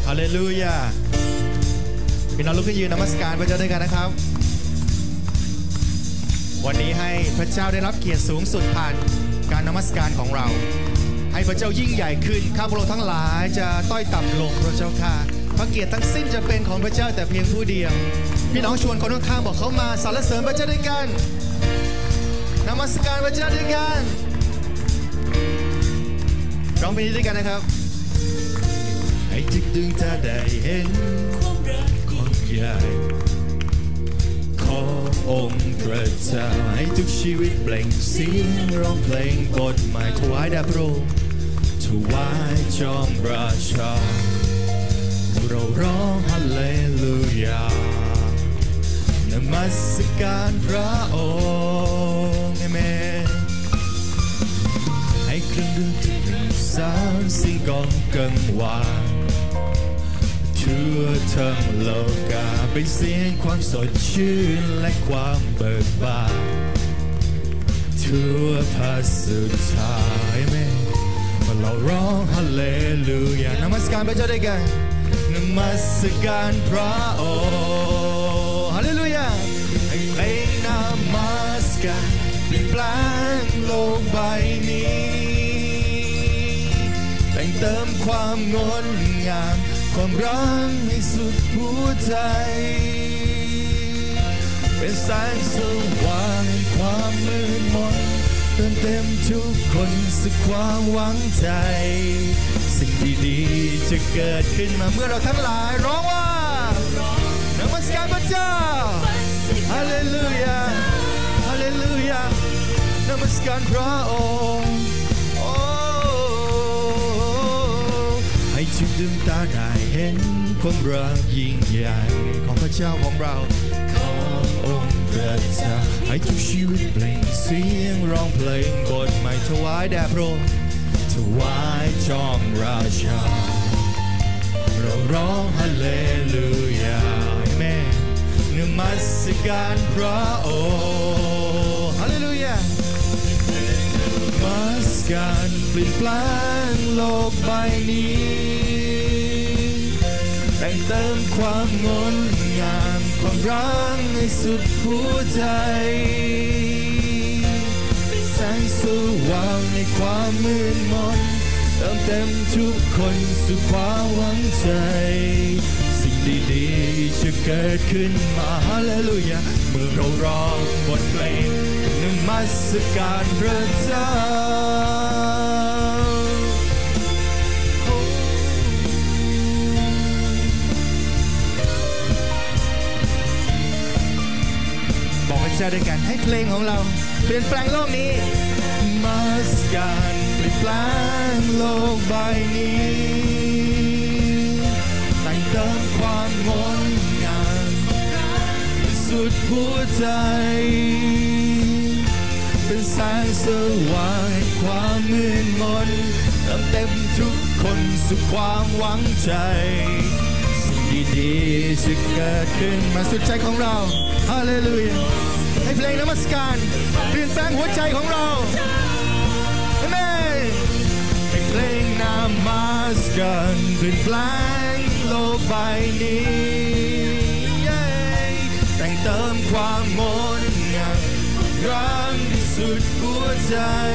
ฮาเลลูยาพี่น้องลุกขึ้นยืนนมัสการพระเจ้าด้วยกันนะครับวันนี้ให้พระเจ้าได้รับเกียรติสูงสุดผ่านการนมัสการของเราให้พระเจ้ายิ่งใหญ่ขึ้นข้าพระองค์ทั้งหลายจะต้อยต่ำลงพระเจ้าค่ะพระเกียรติทั้งสิ้นจะเป็นของพระเจ้าแต่เพียงผู้เดียวพี่น้องชวนคนข้างๆบอกเขามาสรรเสริญพระเจ้าด้วยกันนมัสการพระเจ้าด้วยกันร้องเพลงนี้ด้วยกันนะครับให้จิตดึงเธอได้เห็นความใหญ่ขององค์พระเจ้าให้ทุกชีวิตเปล่งเสียงร้องเพลงบทใหม่ถวายแด่พระองค์ถวายจอมราชาเราร้องฮาเลลูยานมัสการพระองค์เอเมนให้เครื่องดนตรีสารสิ่งกองกังวานทั่วทั้งโลกาเป็นเสียงความสดชื่นและความเบิกบานทั่วภาสุดท้ายเอเมนเราร้องฮาเลลูยานมัสการพระเจ้าด้วยกันนมัสการพระองค์ฮาเลลูยาให้เพลงนมัสการเปลี่ยนแปลงโลกใบนี้แต่งเติมความงดงามความรักให้สุดหัวใจเป็นแสงสว่างแห่งความมืดมนเติมเต็มทุกคนสุขความหวังใจสิ่งดีๆจะเกิดขึ้นมาเมื่อเราทั้งหลายร้องว่านมัสการพระเจ้าฮาเลลูยาฮาเลลูยานมัสการพระองค์ให้ทุกดวงตาได้เห็นความรักยิ่งใหญ่ของพระเจ้าของเราขององค์พระเจ้าให้ทุกชีวิตเปล่งเสียงร้องเพลงบทใหม่ถวายแด่พระองค์ถวายจอมราชาเราร้องฮาเลลูยาอาเมนนมัสการพระองค์ฮาเลลูยานมัสการเปลี่ยนแปลงโลกใบนี้แต่งเติมความงดงามความรักให้สุดหัวใจแสงสว่างในความมืดมนเติมเต็มทุกคนสู่ความหวังใจสิ่งดีๆจะเกิดขึ้นมาฮาเลลูยาเมื่อเราร้องบทเพลงนมัสการพระเจ้าบอกพระเจ้าด้วยกันให้เพลงของเราเปลี่ยนแปลงโลกนี้นมัสการเปลี่ยนแปลงโลกใบนี้แต่งเติมความงดงามสุดหัวใจเป็นแสงสว่างแห่งความมืดมนเติมเต็มทุกคนสู่ความหวังใจสิ่งดีๆจะเกิดขึ้นมาสุดใจของเราฮาเลลูยาให้เพลงนมัสการเปลี่ยนแปลงหัวใจของเราเอเมนให้เพลงนมัสการเปลี่ยนแปลงโลกใบนี้แต่งเติมความงดงามรักที่สุดหัวใจ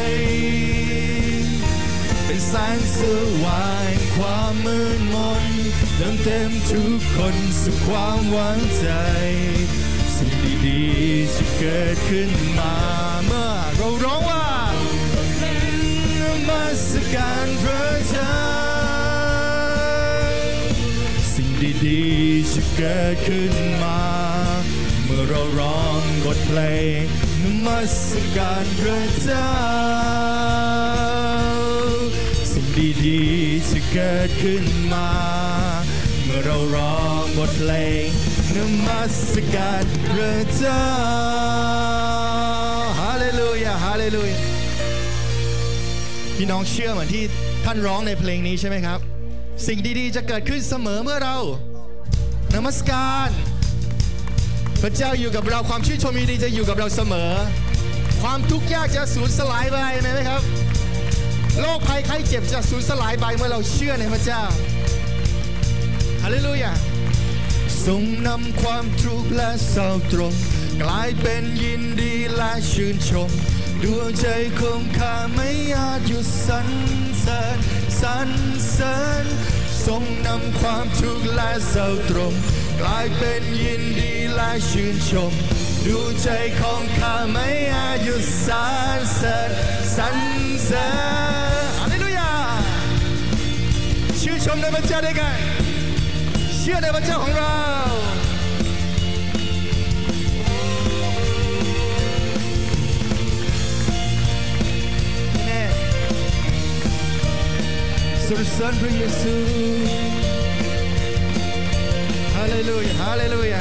เป็นแสงสว่างความมืดมนเติมเต็มทุกคนสู่ความหวังใจสิ่งดีๆจะเกิดขึ้นมาเมื่อเราร้องว่านมัสการพระเจ้าสิ่งดีๆจะเกิดขึ้นมาเมื่อเราร้องบทเพลงนมัสการพระเจ้าสิ่งดีๆจะเกิดขึ้นมาเมื่อเราร้องบทเพลงนมัสการพระเจ้าฮาเลลูยาฮาเลลูยาพี่น้องเชื่อเหมือนที่ท่านร้องในเพลงนี้ใช่ไหมครับสิ่งดีๆจะเกิดขึ้นเสมอเมื่อเรานมัสการพระเจ้าอยู่กับเราความชื่นชมยินดีจะอยู่กับเราเสมอความทุกข์ยากจะสูญสลายไปไหมครับโรคภัยไข้เจ็บจะสูญสลายไปเมื่อเราเชื่อในพระเจ้าฮาเลลูยาทรงนำความทุกข์และเศร้าตรงกลายเป็นยินดีและชื่นชมดวงใจของข้าไม่อาจหยุดสรรเสริญทรงนำความทุกข์และเศร้าตรงกลายเป็นยินดีและชื่นชมดวงใจของข้าไม่อาจหยุดสรรเสริญฮาเลลูยาชื่นชมในพระเจ้าด้วยกันเชื่อในพระเจ้าของเราสรรเสริญพระเยซูฮาเลลูยาฮาเลลูยา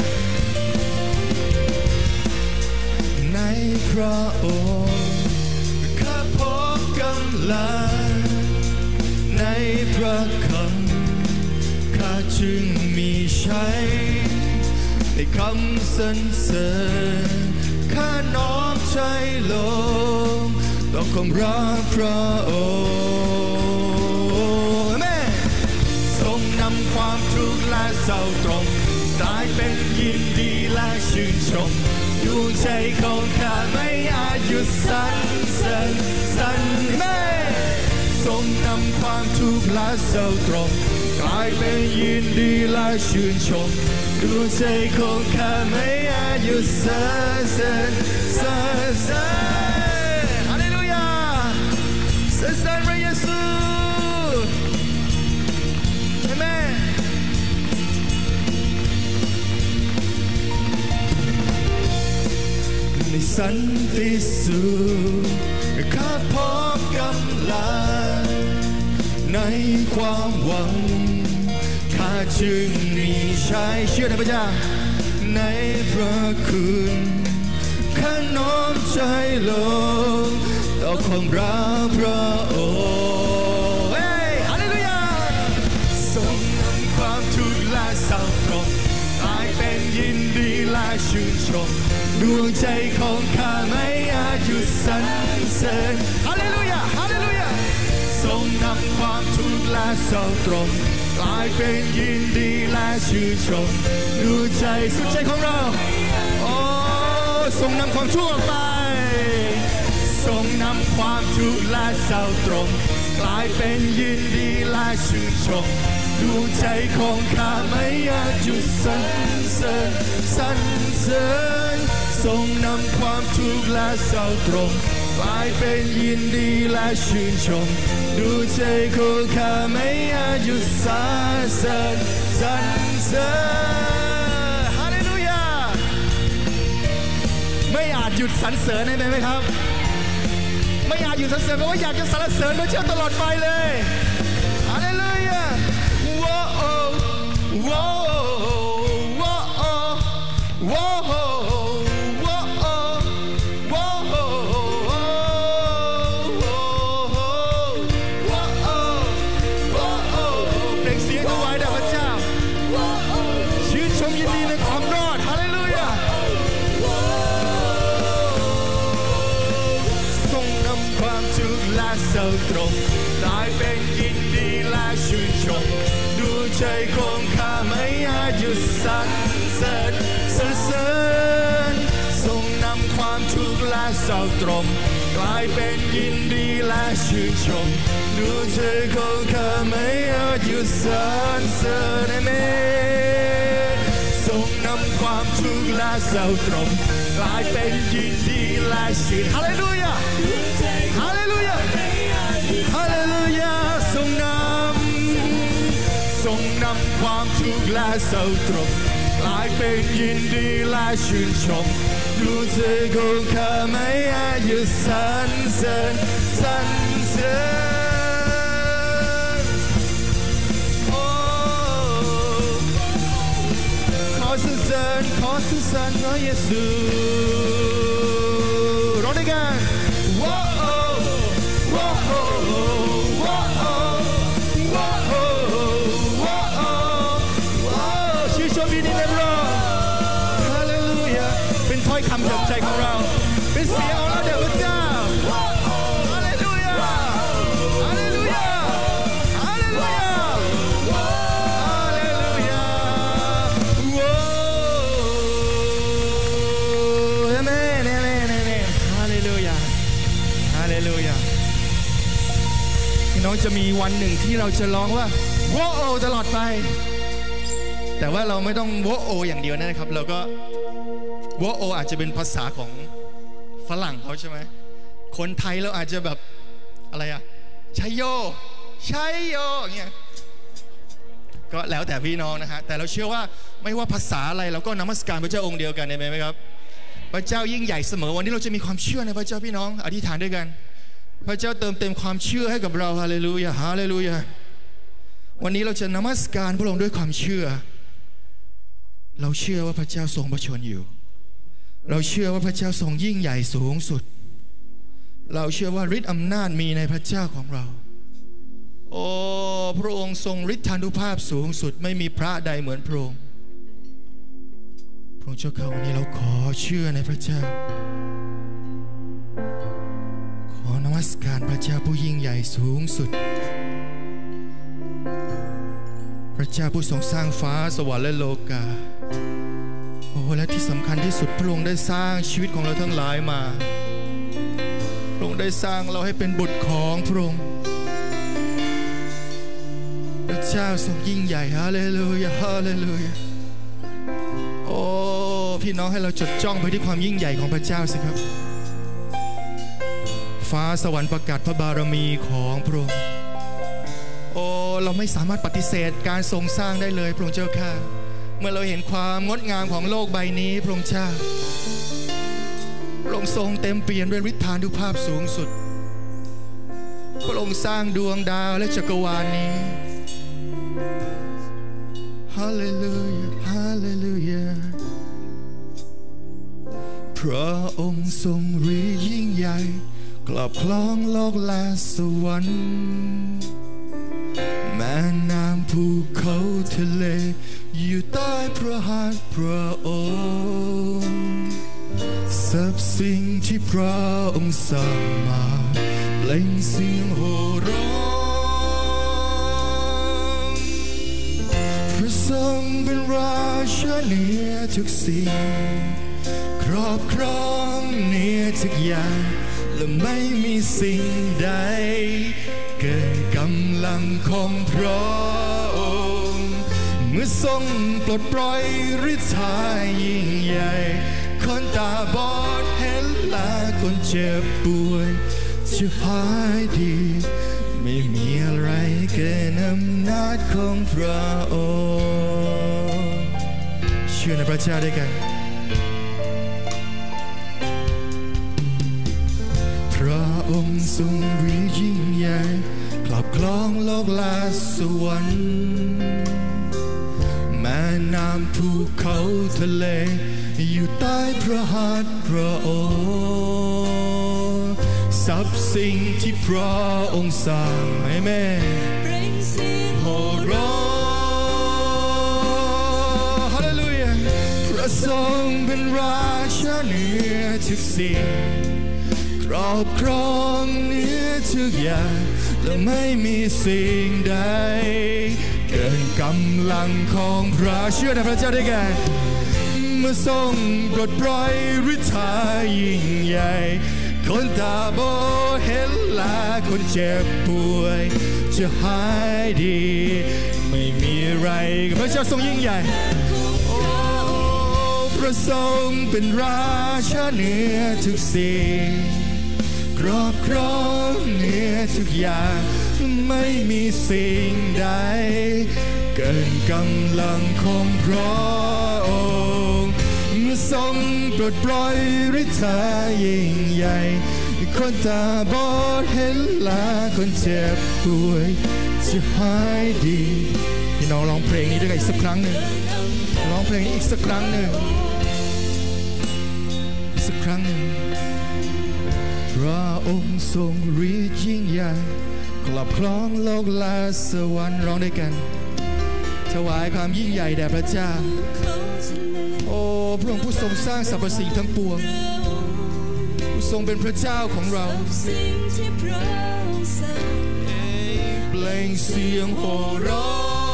ในพระองค์ข้าพบกำลังในพระคำข้าจึงมีชัยในคำสรรเสริญข้าน้อมใจลงต่อความรักพระองค์ทรงนำความทุกข์และเศร้าตรงกลายเป็นยินดีและชื่นชมดวงใจของข้าไม่อาจหยุดสรรเสริญทรงนำความทุกข์และเศร้าตรงกลายเป็นยินดีและชื่นชมดวงใจของข้าไม่อาจหยุดสรรเสริญฮาเลลูยาสรรเสริญพระเยซูอาเมนในสันติสุขข้าพบกำลังในความหวังข้าจึงมีชัยเชื่อในพระเจ้าในพระคุณข้าน้อมใจลงต่อความรักพระองค์ฮาเลลูยาทรงนำความทุกข์และเศร้าตรงกลายเป็นยินดีและชื่นชมดวงใจของข้าไม่อาจหยุดสรรเสริญฮาเลลูยาฮาเลลูยาทรงนำความทุกข์และเศร้าตรงกลายเป็นยินดีและชื่นชมดวงใจสุดใจของเราโอ้ทรงนำความทุกข์ออกไปทรงนำความทุกข์และเศร้าตรงกลายเป็นยินดีและชื่นชมดวงใจของข้าไม่อาจหยุดสรรเสริญทรงนำความทุกข์และเศร้าตรงกลายเป็นยินดีและชื่นชมดวงใจของข้าไม่อาจหยุดสรรเสริญฮาเลลูยาไม่อาจหยุดสรรเสริญได้ไหมครับไม่อาจหยุดสรรเสริญเพราะว่าอยากจะสรรเสริญพระเจ้าตลอดไปเลยฮาเลลูยาว้าวว้าวว้าวว้าวเศร้าตรงกลายเป็นยินดีและชื่นชมดวงใจของข้าไม่อาจหยุดสรรเสริญทรงนำความทุกข์และเศร้าตรงกลายเป็นยินดีและชื่นชมดวงใจของข้าไม่อาจหยุดสรรเสริญอาเมนทรงนำความทุกข์และเศร้าตรงกลายเป็นยินดีและชื่นฮาเลลูยาฮาเลลูยาฮาเลลูยาทรงนำความทุกข์และเศร้าตรงกลายเป็นยินดีและชื่นชมดวงใจของข้าไม่อาจหยุดสรรเสริญโอ้ขอสรรเสริญพระเยซูร้องด้วยกันว้าวว้าวว้าวว้าวชื่อชมดีในพระองค์ฮาเลลูยาเป็นถ้อยคำจากใจของเราเป็นเสียงของเราเดี๋ยวพระเจ้าฮาเลลูยาฮาเลลูยาฮาเลลูยาฮาเลลูยาจะมีวันหนึ่งที่เราจะร้องว่าโวโอตลอดไปแต่ว่าเราไม่ต้องโวโออย่างเดียวนะครับเราก็โวโออาจจะเป็นภาษาของฝรั่งเขาใช่ไหมคนไทยเราอาจจะแบบอะไรอะชัยโยชัยโยอย่างเงี้ยก็แล้วแต่พี่น้องนะฮะแต่เราเชื่อว่าไม่ว่าภาษาอะไรเราก็นมัสการพระเจ้าองค์เดียวกันได้ไหมครับพระเจ้ายิ่งใหญ่เสมอวันนี้เราจะมีความเชื่อในพระเจ้าพี่น้องอธิษฐานด้วยกันพระเจ้าเติมเต็มความเชื่อให้กับเราฮาเลลูยาฮาเลลูยาวันนี้เราจะนมัสการพระองค์ด้วยความเชื่อเราเชื่อว่าพระเจ้าทรงพระชนอยู่เราเชื่อว่าพระเจ้าทรงยิ่งใหญ่สูงสุดเราเชื่อว่าฤทธิ์อำนาจมีในพระเจ้าของเราโอ้พระองค์ทรงฤทธานุภาพสูงสุดไม่มีพระใดเหมือนพระองค์พระองค์เจ้าข้าวันนี้เราขอเชื่อในพระเจ้าขอนมัสการพระเจ้าผู้ยิ่งใหญ่สูงสุดพระเจ้าผู้ทรงสร้างฟ้าสวรรค์และโลกาโอ้และที่สำคัญที่สุดพระองค์ได้สร้างชีวิตของเราทั้งหลายมาพระองค์ได้สร้างเราให้เป็นบุตรของพระองค์พระเจ้าทรงยิ่งใหญ่ฮาเลลูยาฮาเลลูยาโอ้พี่น้องให้เราจดจ้องไปที่ความยิ่งใหญ่ของพระเจ้าสิครับฟ้าสวรรค์ประกาศพระบารมีของพระองค์โอ้เราไม่สามารถปฏิเสธการทรงสร้างได้เลยพระองค์เจ้าข้าเมื่อเราเห็นความงดงามของโลกใบนี้พระองค์เจ้าพระองค์ทรงเต็มเปี่ยมด้วยฤทธานุภาพสูงสุดพระองค์สร้างดวงดาวและจักรวาลนี้ฮาเลลูยาฮาเลลูยาพระองค์ทรงฤทธิ์ยิ่งใหญ่ครอบครองโลกและสวรรค์แม่น้ำภูเขาทะเลอยู่ใต้พระหัตถ์พระองค์สรรพสิ่งที่พระองค์สร้างมาเปล่งเสียงโห่ร้องพระทรงเป็นราชาเหนือทุกสิ่งครอบครองเหนือทุกอย่างและไม่มีสิ่งใดเกินกำลังของพระองค์เมื่อทรงปลดปล่อยฤทธายิ่งใหญ่คนตาบอดเห็นและคนเจ็บป่วยจะหายดีไม่มีอะไรเกินอำนาจของพระองค์เชื่อในพระเจ้าด้วยกันพระองค์ทรงฤทธิ์ยิ่งใหญ่ครอบครองโลกและสวรรค์แม่น้ำภูเขาทะเลอยู่ใต้พระหัตถ์พระองค์สรรพสิ่งที่พระองค์สร้างให้แม่โห่ร้องฮาเลลูยาพระทรงเป็นราชาเหนือทุกสิ่งครอบครองเหนือทุกอย่างและไม่มีสิ่งใดเกินกำลังของพระเชื่อในพระเจ้าได้แก่เมื่อทรงปลดปล่อยฤทธายิ่งใหญ่คนตาบอดเห็นและคนเจ็บป่วยจะหายดีไม่มีอะไรพระเจ้าทรงยิ่งใหญ่โอ้พระทรงเป็นราชาเหนือทุกสิ่งครอบครองเหนือทุกอย่างไม่มีสิ่งใดเกินกำลังของพระองค์เมื่อทรงปลดปล่อยฤทธายิ่งใหญ่คนตาบอดเห็นและคนเจ็บป่วยจะหายดีพี่น้องร้องเพลงนี้ด้วยกันอีกสักครั้งหนึ่งร้องเพลงนี้อีกสักครั้งหนึ่งสักครั้งหนึ่งพระองค์ทรงฤทธิ์ยิ่งใหญ่ครอบครองโลกและสวรรค์ร้องด้วยกันถวายความยิ่งใหญ่แด่พระเจ้าโอ้พระองค์ผู้ทรงสร้างสรรพสิ่งทั้งปวงผู้ทรงเป็นพระเจ้าของเราเปล่งเสียงโห่ร้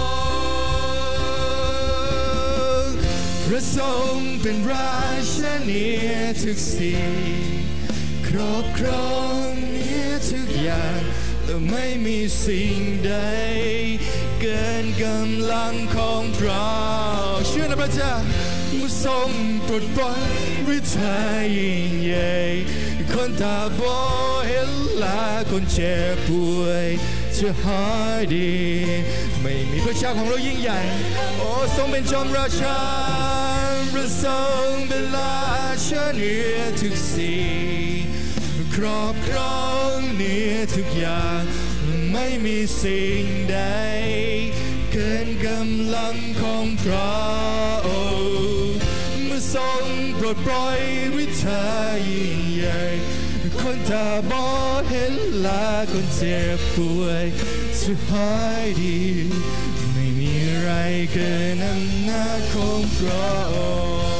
องพระทรงเป็นราชาเหนือทุกสิ่งครอบครองเหนือทุกอย่างไม่มีสิ่งใดเกินกำลังของพระเชื่อในพระเจ้าเมื่อทรงปลดปล่อยฤทธิ์ยิ่งใหญ่คนตาบอดเห็นและคนเจ็บป่วยจะหายดีไม่มีพระเจ้าของเรายิ่งใหญ่โอ้ทรงเป็นจอมราชาพระทรงเป็นราชาเหนือทุกสิ่งครอบครองเหนือทุกอย่างไม่มีสิ่งใดเกินกำลังของพระองค์เมื่อทรงปลดปล่อยฤทธิ์ยิ่งใหญ่คนตาบอดเห็นและคนเจ็บป่วยจะหายดีไม่มีอะไรเกินอำนาจของพระองค์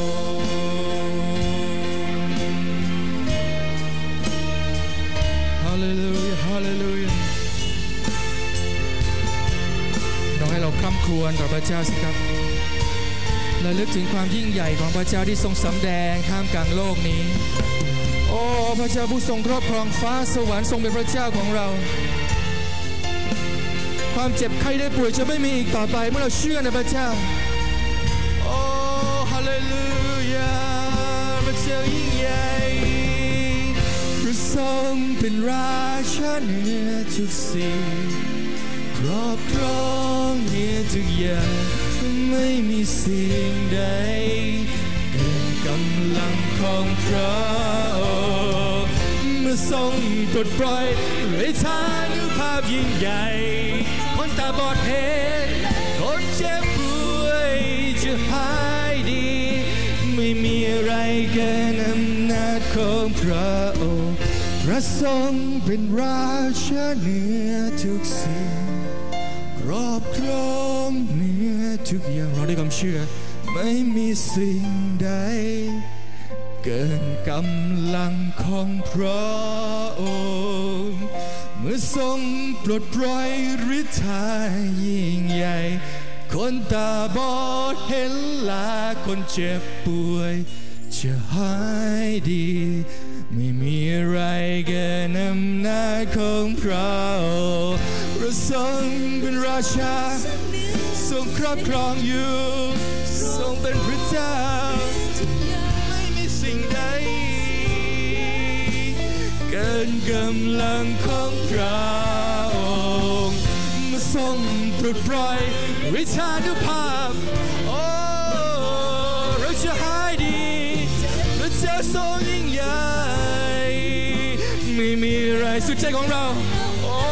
ฮาเลลูยาฮาเลลูยาต้องให้เราคร่ำครวญต่อพระเจ้าสิครับและลึกถึงความยิ่งใหญ่ของพระเจ้าที่ทรงสำแดงท่ามกลางโลกนี้โอ้พระเจ้าผู้ทรงครอบครองฟ้าสวรรค์ทรงเป็นพระเจ้าของเราความเจ็บไข้ได้ป่วยจะไม่มีอีกต่อไปเมื่อเราเชื่อในพระเจ้าโอ้ฮาเลลูยาพระเจ้ายิ่งใหญ่พระทรงเป็นราชาเหนือทุกสิ่งครอบครองเหนือทุกอย่างไม่มีสิ่งใดเกินกำลังของพระองค์เมื่อทรงปลดปล่อยฤทธานุภาพยิ่งใหญ่คนตาบอดเห็นคนเจ็บป่วยจะหายดีไม่มีอะไรเกินอำนาจของพระองค์พระทรงเป็นราชาเหนือทุกสิ่งครอบครองเหนือทุกอย่างเราได้ความเชื่อไม่มีสิ่งใดเกินกำลังของพระองค์เมื่อทรงปลดปล่อยฤทธิ์ยิ่งใหญ่คนตาบอดเห็นและคนเจ็บป่วยจะหายดีไม่มีอะไรเกินอำนาจของพระองค์พระทรงเป็นราชาทรงครอบครองอยู่ทรงเป็นพระเจ้าไม่มีสิ่งใดเกินกำลังของพระองค์เมื่อทรงปลดปล่อยฤทธานุภาพโอ้เราจะหายดีพระเจ้าทรงยิ่งใหญ่ไม่มีอะไรสุดใจของเราโอ้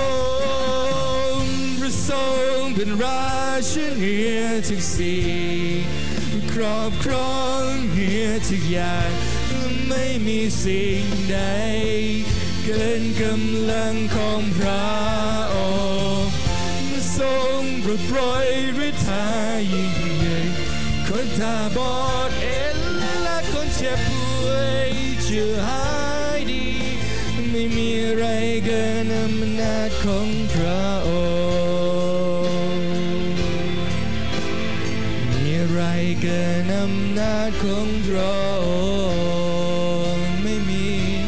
พระทรงเป็นราชาเหนือทุกสิ่งครอบครองเหนือทุกอย่างไม่มีสิ่งใดเกินกำลังของพระองค์เมื่อทรงปลดปล่อยฤทธิ์ยิ่งใหญ่คนตาบอดเห็นและคนเจ็บป่วยจะหายดีไม่มีอะไรเกินอำนาจของพระองค์มีอะไรเกินอำนาจของพระองค์ไม่มี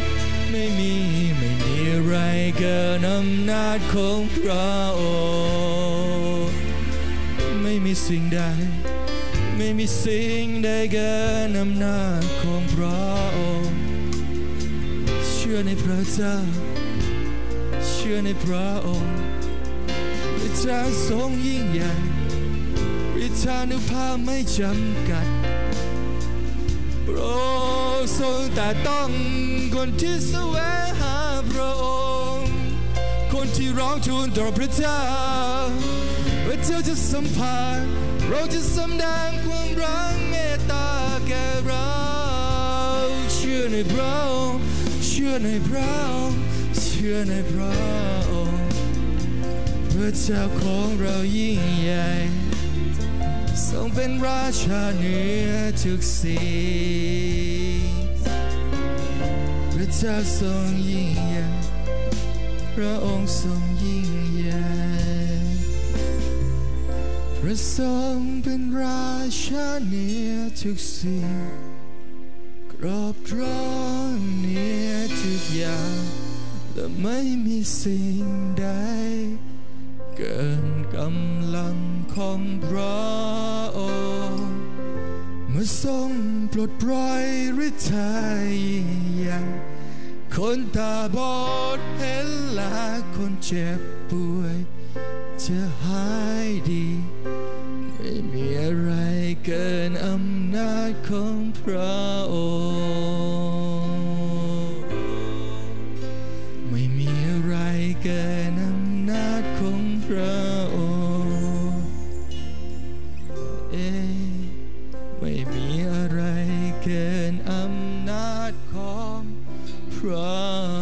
อะไรเกินอำนาจของพระองค์ไม่มีสิ่งใดไม่มีสิ่งใดเกินอำนาจของพระองค์เชื่อในพระเจ้าเชื่อในพระองค์พระเจ้าทรงยิ่งใหญ่ฤทธานุภาพไม่จำกัดพระองค์ทรงแต่ต้องคนที่แสวงหาพระองค์คนที่ร้องทูลต่อพระเจ้าพระเจ้าจะสัมผัสเราจะสำแดงความรักเมตตาแก่เราเชื่อในพระองค์เชื่อในพระองค์เชื่อในพระองค์พระเจ้าของเรายิ่งใหญ่ทรงเป็นราชาเหนือทุกสิ่งพระเจ้าทรงยิ่งใหญ่พระองค์ทรงยิ่งใหญ่พระทรงเป็นราชาเหนือทุกสิ่งครอบครองเหนือทุกอย่างแต่ไม่มีสิ่งใดเกินกำลังของพระองค์เมื่อทรงปลดปล่อยฤทธิ์ยิ่งใหญ่คนตาบอดเห็นและคนเจ็บป่วยจะหายดีไม่มีอะไรเกินอำนาจของพระองค์ไม่มีอะไรเกินอำนาจของพระองค์ไม่มีอะไรเกินอำนาจของพระ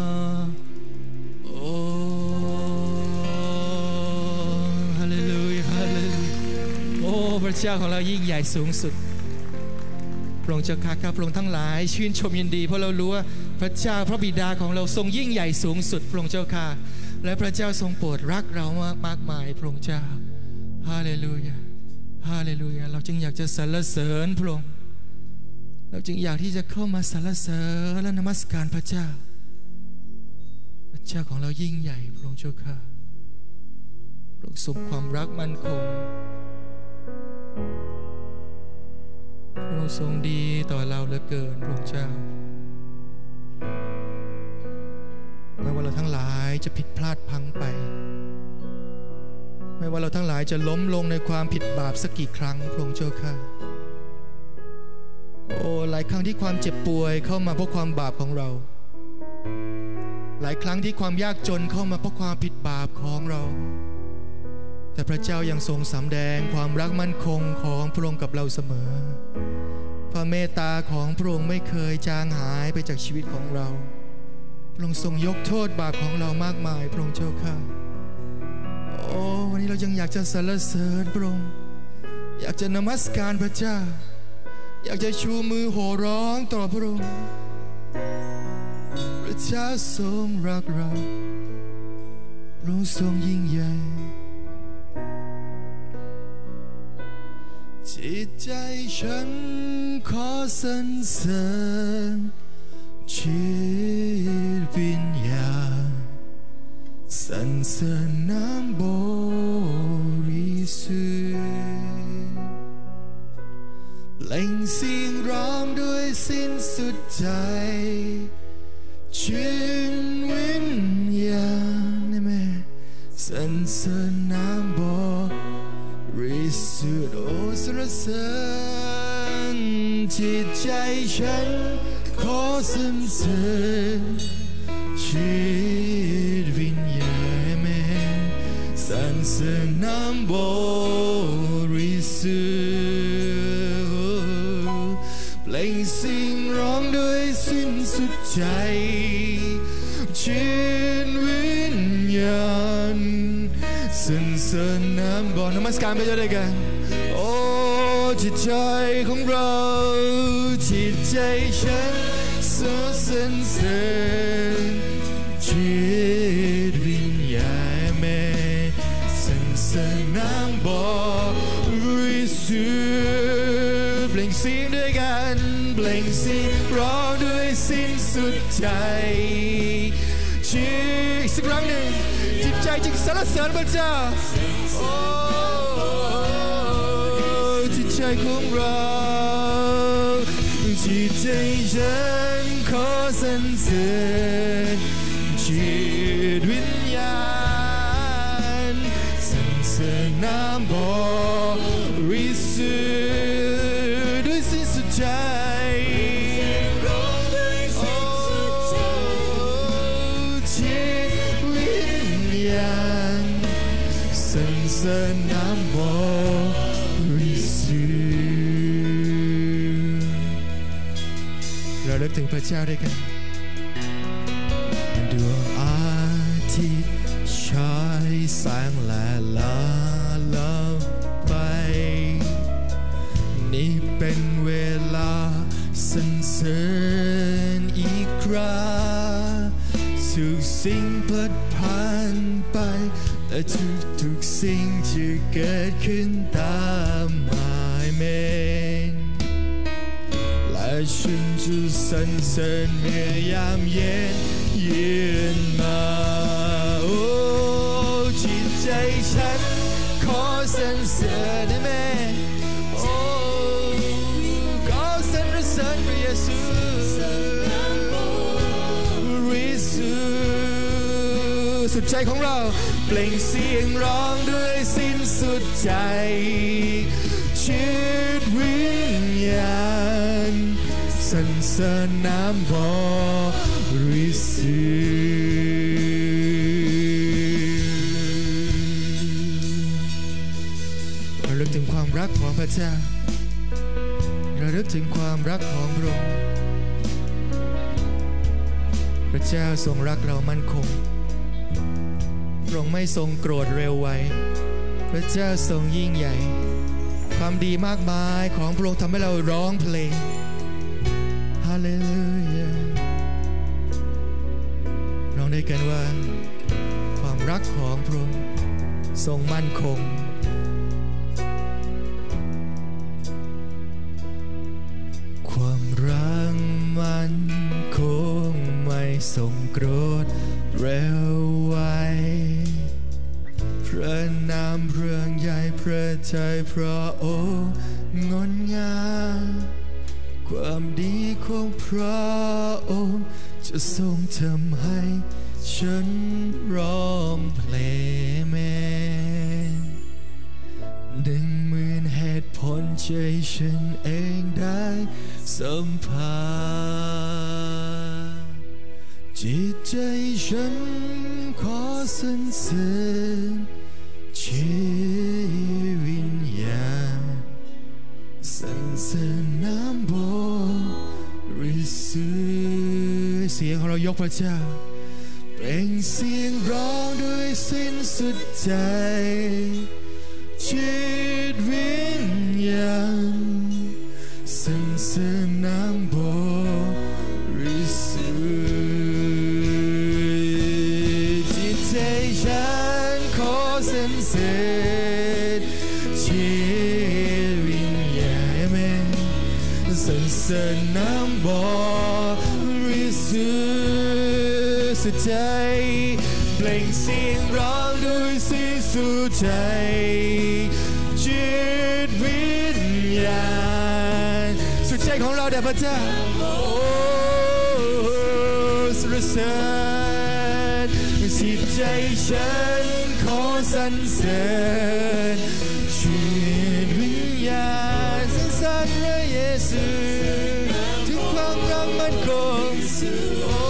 พระเจ้าของเรายิ่งใหญ่สูงสุดพระองค์เจ้าข้าพระองค์ทั้งหลายชื่นชมยินดีเพราะเรารู้ว่าพระเจ้าพระบิดาของเราทรงยิ่งใหญ่สูงสุดพระองค์เจ้าข้าและพระเจ้าทรงโปรดรักเรามากมายพระองค์เจ้าฮาเลลูยาฮาเลลูยาเราจึงอยากจะสรรเสริญพระองค์เราจึงอยากที่จะเข้ามาสรรเสริญและนมัสการพระเจ้าพระเจ้าของเรายิ่งใหญ่พระองค์เจ้าข้าพระองค์ทรงความรักมั่นคงพระองค์ทรงดีต่อเราเหลือเกินพระองค์เจ้าไม่ว่าเราทั้งหลายจะผิดพลาดพังไปไม่ว่าเราทั้งหลายจะล้มลงในความผิดบาปสักกี่ครั้งพระองค์เจ้าข้าโอ้หลายครั้งที่ความเจ็บป่วยเข้ามาเพราะความบาปของเราหลายครั้งที่ความยากจนเข้ามาเพราะความผิดบาปของเราแต่พระเจ้ายังทรงสำแดงความรักมั่นคงของพระองค์กับเราเสมอพระเมตตาของพระองค์ไม่เคยจางหายไปจากชีวิตของเราพระองค์ทรงยกโทษบาปของเรามากมายพระองค์เจ้าข้าโอ้วันนี้เรายังอยากจะสรรเสริญพระองค์อยากจะนมัสการพระเจ้าอยากจะชูมือโห่ร้องต่อพระองค์พระเจ้าทรงรักเราพระองค์ทรงยิ่งใหญ่จิตใจฉันขอสรรเสริญจิตวิญญาณสรรเสริญน้ำบริสุทธิ์เปล่งเสียงร้องด้วยสิ้นสุดใจชื่นวิญญาณแม่สรรเสริญน้ำบริสุทธิ์โอ้สรรเสริญจิตใจฉันขอสรรเสริญจิตวิญญาณแม่สรรเสริญน้ำบริสุทธิ์เปล่งเสียงร้องด้วยสิ้นสุดใจจิตวิญญาณสรรเสริญน้ำบ่อนมัสการพระเจ้าด้วยกันโอ้จิตใจของเราจิตใจฉันสรรเสริญจิตวิญญาณแม่สรรเสริญน้ำบ่อบริสุทธิ์เปล่งเสียงด้วยกันเปล่งเสียงร้องด้วยสิ้นสุดใจอีกสักครั้งหนึ่งจิตใจจึงสรรเสริญพระเจ้าโอ้จิตใจของเราจิตใจฉันขอสรรเสริญจิตวิญญาณสรรเสริญน้ำบริสุทธิ์ด้วยสิ้นสุดใจสรรเสริญน้ำบริสุทธิ์เราเลิกถึงพระเจ้าด้วยกันดวงอาทิตย์ฉายแสงและลาลับไปนี่เป็นเวลาสรรเสริญอีกคราทุกสิ่งพลัดผ่านไปและทุกสิ่งจะเกิดขึ้นตามมาเมนและฉันจะสรรเสริญเมื่อยามเย็นมาฉันขอสรรเสริญแม่โอ้ขอสรรเสริญพระเยซูสุดใจของเราเปล่งเสียงร้องด้วยสิ้นสุดใจชีวิตวิญญาณสรรเสริญน้ำบริสุทธิ์ระลึกถึงความรักของพระเจ้าระลึกถึงความรักของพระองค์พระเจ้าทรงรักเรามั่นคงพระองค์ไม่ทรงโกรธเร็วไวพระเจ้าทรงยิ่งใหญ่ความดีมากมายของพระองค์ทำให้เราร้องเพลงฮาเลลูยาร้องได้กันว่าความรักของพระองค์ทรงมั่นคงความรักมั่นคงไม่ทรงโกรธเร็วไวพระนามพระใหญ่พระทัยพระองค์งดงามความดีของพระองค์จะทรงทำให้ฉันร้องเพลงแม่10,000 เหตุผลใจฉันเองได้สัมผัสจิตใจฉันขอสรรเสริญชีวิญญาณสรรเสริญน้ำบริสุทธิ์เสียงของเรายกพระเจ้าเปล่งเสียงร้องด้วยสิ้นสุดใจชีวิญญาณสรรเสริญน้ำบริสุทธิ์จิตใจฉันขอสรรเสริญชีวิญญาณสรรเสริญน้ำบริสุทธิ์สุดใจเปล่งเสียงร้องด้วยสิ้นสุดใจจิตวิญญาณสุดใจของเราแด่พระเจ้าโอ้สรรเสริญจิตใจฉันขอสรรเสริญชีวิตวิญญาณสรรเสริญพระเยซูถึงความรักมั่นคงโอ้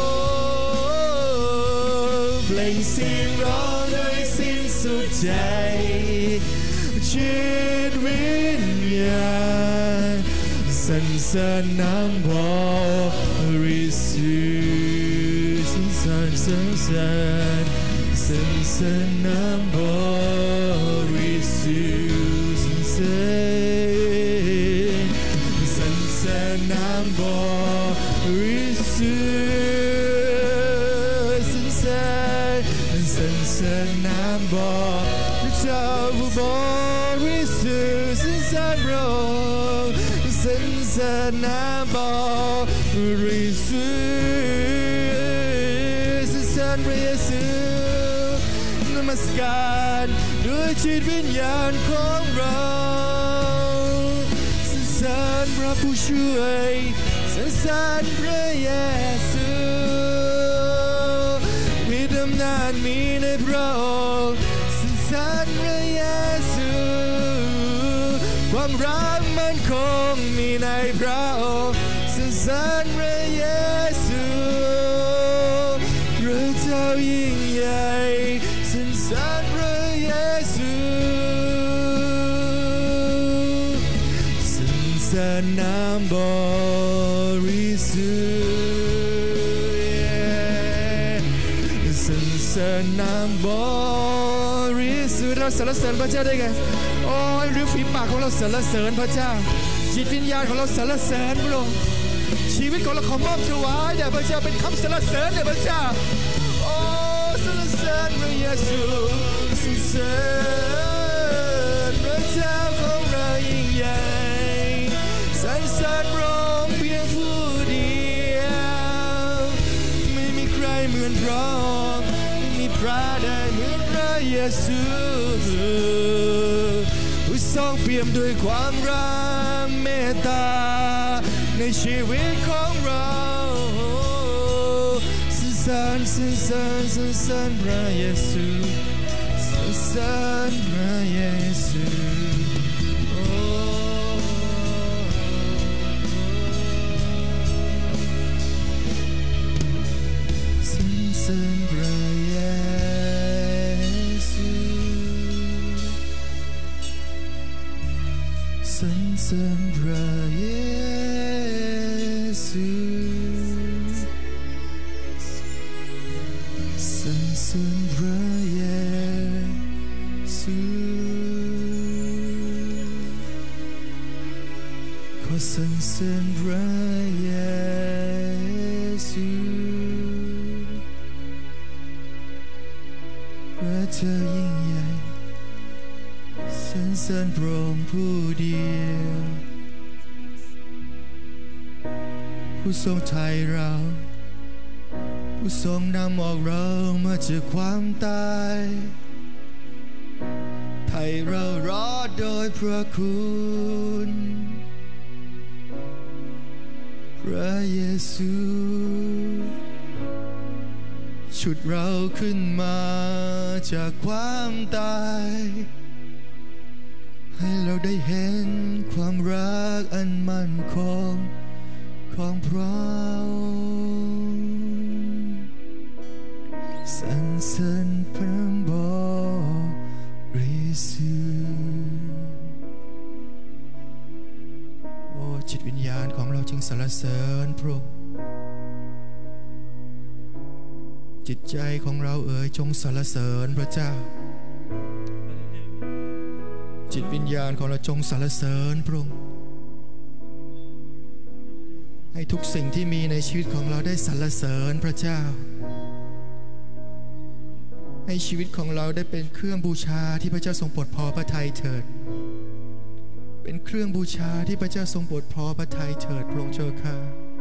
เปล่งเสียงร้องด้วยสิ้นสุดใจชีวิตวิญญาณสรรเสริญน้ำบริสุทธิ์สรรเสริญสรรเสริญสรรเสริญน้ำบริสุทธิ์สรรเสริญสรรเสริญน้ำบริสุทธิ์สรรเสริญสรรเสริญน้ำบริสุทธิ์พระเจ้าผู้บริสุทธิ์สรรเสริญพระองค์สรรเสริญน้ำบริสุทธิ์สรรเสริญพระเยซูนมัสการด้วยจิตวิญญาณของเราสรรเสริญพระผู้ช่วยสรรเสริญพระเยซูมีอำนาจมีในพระองค์สรรเสริญพระเยซูความรักมั่นคงมีในพระองค์สรรเสริญพระเยซูพระเจ้ายิ่งใหญ่สรรเสริญพระเยซูสรรเสริญน้ำบริสุทธิ์สรรเสริญน้ำบริสุทธิ์เราสรรเสริญพระเจ้าได้ไงโอ้ยหรือฝีปากของเราสรรเสริญพระเจ้าจิตวิญญาณของเราสรรเสริญพระองค์ชีวิตของเราขอมอบถวายแด่พระเจ้าเป็นคำสรรเสริญแด่พระเจ้าโอ้สรรเสริญพระเยซูสรรเสริญพระเจ้าของเรายิ่งใหญ่สรรเสริญพระองค์เพียงผู้เดียวไม่มีใครเหมือนพระองค์ไม่มีพระใดเหมือนพระเยซูผู้ทรงเปี่ยมด้วยความรักเมตตาในชีวิตของเราสรรเสริญสรรเสริญสรรเสริญพระเยซูสรรเสริญพระเยซูสรรเสริญพระเยซูสรรเสริญพระเยซูสรรเสริญพระเยซูขอสรรเสริญพระเยซูพระเจ้ายิ่งใหญ่สรรเสริญพระองค์ผู้เดียวผู้ทรงไถ่เราผู้ทรงนำออกเรามาจากความตายไถ่เรารอดโดยพระคุณพระเยซูฉุดเราขึ้นมาจากความตายให้เราได้เห็นความรักอันมั่นคงของพระองค์สรรเสริญพระบริสุทธิ์โอ้จิตวิญญาณของเราจึงสรรเสริญพระองค์จิตใจของเราจงสรรเสริญพระเจ้าจิตวิญญาณของเราจงสรรเสริญพระองค์ให้ทุกสิ่งที่มีในชีวิตของเราได้สรรเสริญพระเจ้าให้ชีวิตของเราได้เป็นเครื่องบูชาที่พระเจ้าทรงโปรดพอพระทัยเถิดเป็นเครื่องบูชาที่พระเจ้าทรงโปรดพอพระทัยเถิดพระองค์เจ้าข้า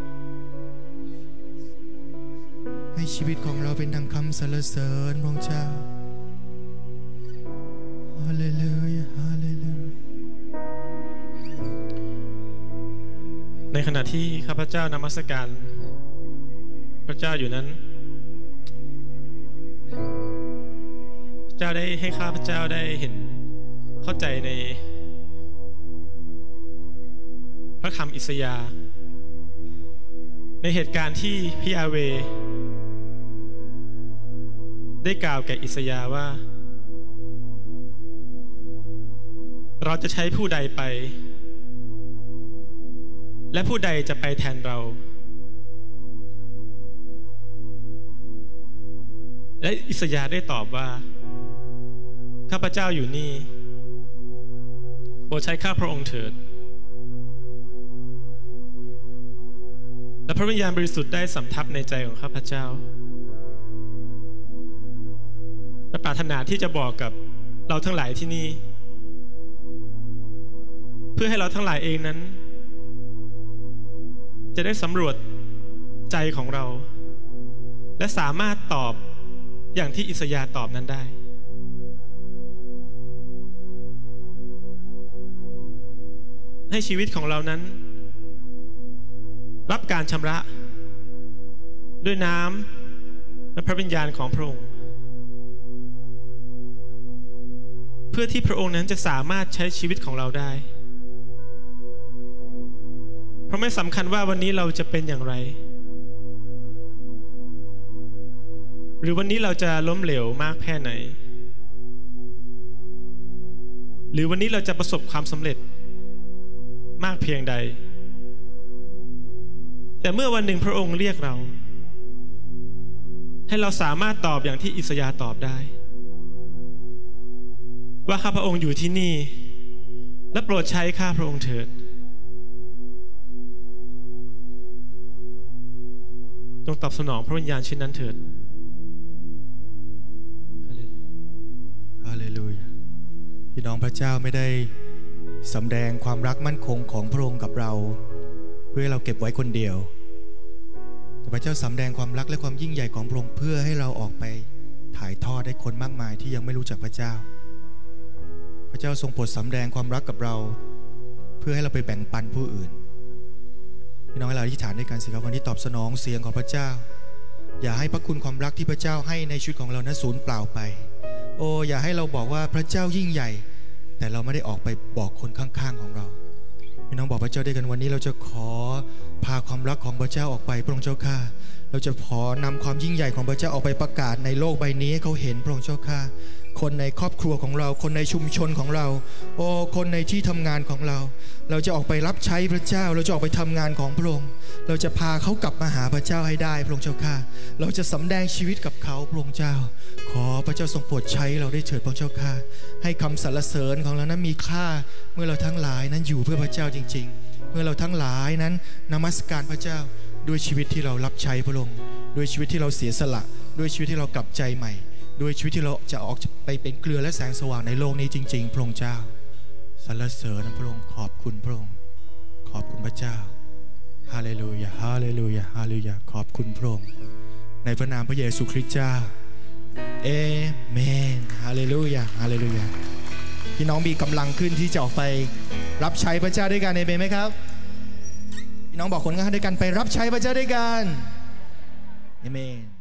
ให้ชีวิตของเราเป็นดังคำสรรเสริญพระองค์เจ้าฮาเลลูยาฮาเลลูยาในขณะที่ข้าพเจ้านมัสการพระเจ้าอยู่นั้นพระเจ้าได้ให้ข้าพเจ้าได้เห็นเข้าใจในพระคำอิสยาห์ในเหตุการณ์ที่พระยาเวห์ได้กล่าวแก่อิสยาห์ว่าเราจะใช้ผู้ใดไปและผู้ใดจะไปแทนเราและอิสยาห์ได้ตอบว่าข้าพเจ้าอยู่นี่โปรดใช้ข้าพระองค์เถิดและพระวิญญาณบริสุทธิ์ได้สำทับในใจของข้าพเจ้าและปรารถนาที่จะบอกกับเราทั้งหลายที่นี่เพื่อให้เราทั้งหลายเองนั้นจะได้สำรวจใจของเราและสามารถตอบอย่างที่อิสยาห์ตอบนั้นได้ให้ชีวิตของเรานั้นรับการชำระด้วยน้ำและพระวิญญาณของพระองค์เพื่อที่พระองค์นั้นจะสามารถใช้ชีวิตของเราได้เพราะไม่สำคัญว่าวันนี้เราจะเป็นอย่างไรหรือวันนี้เราจะล้มเหลวมากแค่ไหนหรือวันนี้เราจะประสบความสำเร็จมากเพียงใดแต่เมื่อวันหนึ่งพระองค์เรียกเราให้เราสามารถตอบอย่างที่อิสยาห์ตอบได้ว่าข้าพระองค์อยู่ที่นี่และโปรดใช้ข้าพระองค์เถิดจงตอบสนองพระวิญญาณเช่นนั้นเถิดฮาเลลูยาพี่น้องพระเจ้าไม่ได้สำแดงความรักมั่นคงของพระองค์กับเราเพื่อให้เราเก็บไว้คนเดียวแต่พระเจ้าสำแดงความรักและความยิ่งใหญ่ของพระองค์เพื่อให้เราออกไปถ่ายทอดให้คนมากมายที่ยังไม่รู้จักพระเจ้าเจ้าทรงโปรดสำแดงความรักกับเราเพื่อให้เราไปแบ่งปันผู้อื่นพี่น้องให้เราอธิษฐานด้วยกันสิครับวันนี้ตอบสนองเสียงของพระเจ้าอย่าให้พระคุณความรักที่พระเจ้าให้ในชีวิตของเรานั้นสูญเปล่าไปโอ้อย่าให้เราบอกว่าพระเจ้ายิ่งใหญ่แต่เราไม่ได้ออกไปบอกคนข้างๆของเราพี่น้องบอกพระเจ้าด้วยกันวันนี้เราจะขอพาความรักของพระเจ้าออกไปพระองค์เจ้าข้าเราจะขอนำความยิ่งใหญ่ของพระเจ้าออกไปประกาศในโลกใบนี้ให้เขาเห็นพระองค์เจ้าข้าคนในครอบครัวของเราคนในชุมชนของเราโอ้คนในที่ทำงานของเราเราจะออกไปรับใช้พระเจ้าเราจะออกไปทำงานของพระองค์เราจะพาเขากลับมาหาพระเจ้าให้ได้พระองค์เจ้าข้าเราจะสำแดงชีวิตกับเขาพระองค์เจ้าขอพระเจ้าทรงโปรดใช้เราได้เถิดพระองค์เจ้าข้าให้คำสรรเสริญของเรานั้นมีค่าเมื่อเราทั้งหลายนั้นอยู่เพื่อพระเจ้าจริงๆเมื่อเราทั้งหลายนั้นนมัสการพระเจ้าด้วยชีวิตที่เรารับใช้พระองค์ด้วยชีวิตที่เราเสียสละด้วยชีวิตที่เรากลับใจใหม่ด้วยชีวิตที่เราจะออกไปเป็นเกลือและแสงสว่างในโลกนี้จริงๆพระองค์เจ้าสรรเสริญพระองค์ขอบคุณพระองค์ขอบคุณพระเจ้าฮาเลลูยาฮาเลลูยาฮาเลลูยาขอบคุณพระองค์ในพระนามพระเยซูคริสต์เจ้าเอเมนฮาเลลูยาฮาเลลูยาพี่น้องมีกำลังขึ้นที่จะออกไปรับใช้พระเจ้าด้วยกันเอเมนไหมครับพี่น้องบอกคนข้างๆด้วยกันไปรับใช้พระเจ้าด้วยกันเอเมน